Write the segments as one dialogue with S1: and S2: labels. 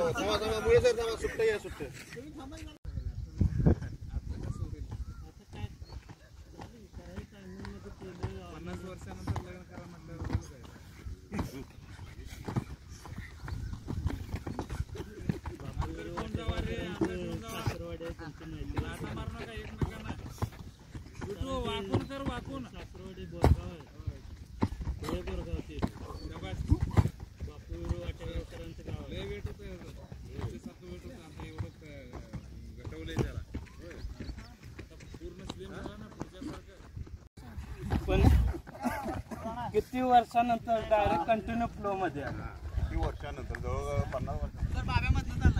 S1: वाकून सासरवाडी बोरगाव आहे बोरगावची बापू वाटेकरांचं गाव लय वेट होतं वेट होतं आता एवढं घटवलंय त्याला पूर्ण स्लिम झाला ना पुढच्यासारखं. पण किती वर्षानंतर डायरेक्ट कंटिन्यू फ्लो मध्ये आला.
S2: किती वर्षानंतर जवळजवळ 50 वर्ष
S1: तर बाब्यामधनं चालला.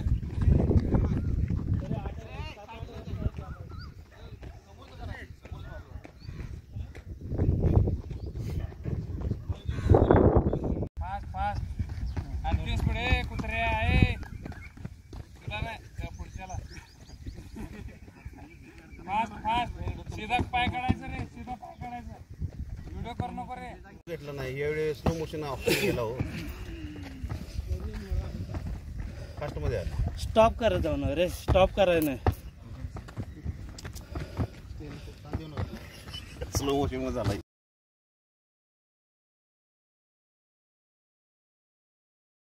S1: कुत्र्या आहे तुला नाही त्या पुढच्याला फास्ट फास्ट सीधा पाय काढायचं रे सीधा पाय काढायचं व्हिडिओ करू नको रे.
S2: भेटलं नाही यावेळी स्लो मोशन ऑप्शन गेला हो फास्ट मध्ये आला.
S1: स्टॉप करत जाऊ ना रे स्टॉप करायचं नाही
S2: स्लो मोशन मध्ये झाला.